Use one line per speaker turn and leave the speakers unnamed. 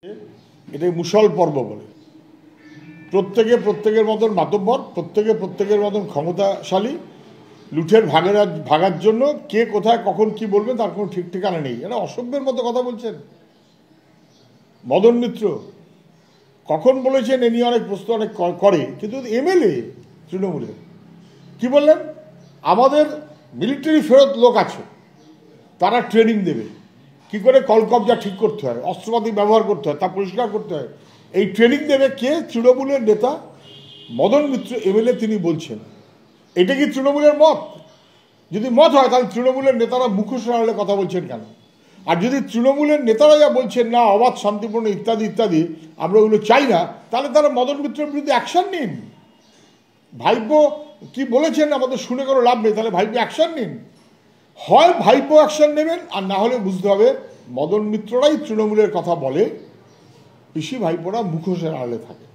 এটাই মুসল পর্ব বলে। প্রত্যেকে প্রত্যেকের মতন মাতব্বর, প্রত্যেকে প্রত্যেকের মতন ক্ষমতাশালী, লুঠের ভাগার জন্য কে কোথায় কখন কি বলবে তার কোনো ঠিক ঠিকানা নেই। এটা অসভ্যের মতো কথা বলছেন মদন মিত্র। কখন বলেছেন এ নিয়ে অনেক প্রশ্ন অনেক করে, কিন্তু এমএলএ তৃণমূলের কি বললেন, আমাদের মিলিটারি ফেরত লোক আছে, তারা ট্রেনিং দেবে কি করে কলকবজা ঠিক করতে হয়, অস্ত্রপাতি ব্যবহার করতে হয়, তা পরিষ্কার করতে হয়। এই ট্রেনিং দেবে কে? তৃণমূলের নেতা মদন মিত্র এমএলএ, তিনি বলছেন। এটা কি তৃণমূলের মত? যদি মত হয় তাহলে তৃণমূলের নেতারা মুখোশ আড়ালে কথা বলছেন কেন? আর যদি তৃণমূলের নেতারা যা বলছেন না অবাধ শান্তিপূর্ণ ইত্যাদি ইত্যাদি আমরা ওগুলো চাই না, তাহলে তারা মদন মিত্রের বিরুদ্ধে অ্যাকশন নিন। ভাইপো কি বলেছেন আমাদের শুনে কোনো লাভ নেই, তাহলে ভাইপো অ্যাকশন নিন। হয় ভাইপো অ্যাকশন নেবেন, আর না হলে বুঝতে হবে মদন মিত্ররাই তৃণমূলের কথা বলে, পিসি ভাইপোরা মুখোশের আড়ালে থাকে।